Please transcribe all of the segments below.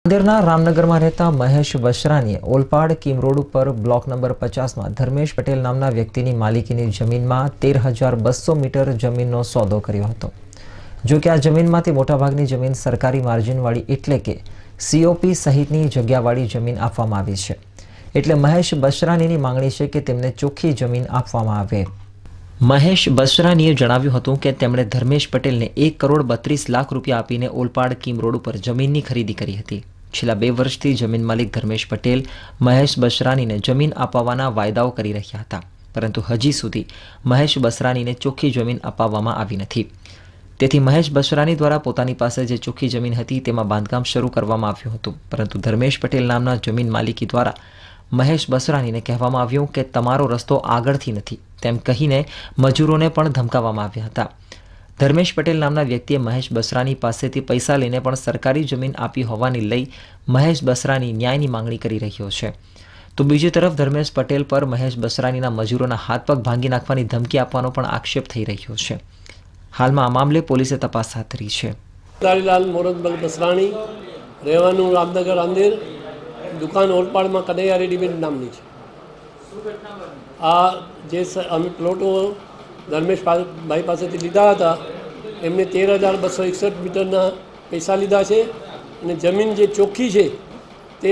नांदेड़ना रामनगर में रहता महेश बशरानीए ओलपाड कीम रोड पर ब्लॉक नंबर 50 में धर्मेश पटेल नामना व्यक्तिनी मालिकीनी जमीन में 13,200 मीटर जमीननो सौदो कर्यो हतो। जो कि आ जमीनमांथी मोटाभागनी जमीन सरकारी मार्जिनवाળી એટલે કે सीओपी सहितनी जग्यावाળી जमीन आपवामां आवी छे। એટલે મહેશ બશરાનીની માંગણી છે કે તેમને ચોખ્ખી જમીન આપવામાં આવે। મહેશ બશરાનીએ જણાવ્યું હતું કે તેમણે ધર્મેશ પટેલને 1,32,00,000 રૂપિયા આપીને ઓલપાડ કીમ રોડ ઉપર જમીનની ખરીદી કરી હતી। છેલ્લા 2 વર્ષથી જમીન માલિક ધર્મેશ પટેલ મહેશ બશરાનીને જમીન આપવાના વાયદાઓ કરી રહ્યા હતા, પરંતુ હજી સુધી મહેશ બશરાનીને ચોખ્ખી જમીન આપવામાં આવી નથી। તેથી મહેશ બશરાની દ્વારા પોતાની પાસે જે ચોખ્ખી જમીન હતી તેમાં બાંધકામ શરૂ કરવામાં આવ્યું હતું, પરંતુ ધર્મેશ પટેલ નામના જમીન માલિકી દ્વારા મહેશ બશરાનીને કહેવામાં આવ્યું કે તમારો રસ્તો આગળથી નથી તેમ કહીને મજૂરોને પણ ધમકાવવામાં આવ્યા હતા। ધર્મેશ પટેલ નામના વ્યક્તિએ મહેશ બશરાની પાસેથી પૈસા લઈને પણ સરકારી જમીન આપી હોવાની લઈ મહેશ બશરાની ન્યાયની માંગણી કરી રહ્યો છે। તો બીજી તરફ ધર્મેશ પટેલ પર મહેશ બશરાનીના મજૂરોના હાથ પગ ભાંગી નાખવાની ધમકી આપવાનો પણ આક્ષેપ થઈ રહ્યો છે। હાલમાં આ મામલે પોલીસે તપાસ હાથ ધરી છે। તારીલાલ મોરદભાઈ બશરાણી, રહેવાનું રામનગર રાંદેર, दुकान ओलपाड़ में कन्हैया रेडीमेड नामनी है। आ जे अमे प्लॉटो धर्मेश भाई पास लीधा था एमने 13,261 मीटरना पैसा लीधा है। जमीन जे चोख्खी है ते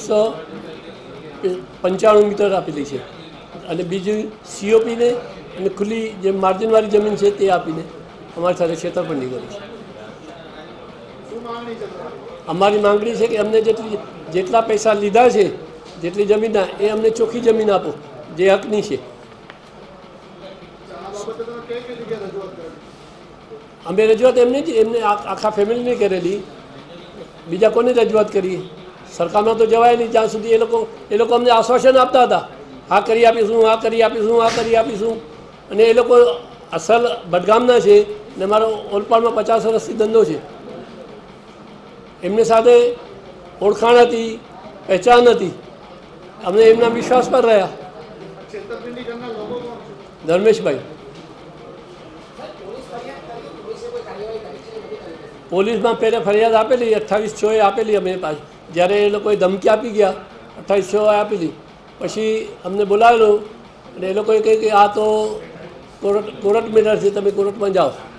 4,895 मीटर आपेली है। बीजू सीओपी ने खुली जे मार्जिनवाળી जमीन है ते आपीने अमारी साथे छेतरपिंडी करी है। अमारी मांगणी है कि अमने जेटला पैसा लीधा है जेटली जमीन ए अमने चोख्खी जमीन आपो जे हकनी है। अमे रजूआत एमने आखा फैमिली ने करेली, बीजा कोने रजूआत करी? सरकार में तो जवाय नहीं ज्यादा सुधी ए लोग अमने आश्वासन आपता था, आ करी आपीशुं, आ करी आपीशुं, आ करी आपीशुं। अने ए लोग असल बडगामना छे ने मारो ओलपाड में 50 वर्षथी धंधो है। एमने साथे ओळखाण हती, पहचान हती, अमने एमना विश्वास पर रह्या। धर्मेश भाई पुलिस में पहले फरियाद आपेली 28/6 आपेली अमे पास ज्यारे ए लोकोए धमकी आपी गया 28/6 आपेली पछी अमने बोलावेलो अने ए लोकोए कहे कि आ तो कोर्ट मैटर छे, तमे कोर्ट में जाओ।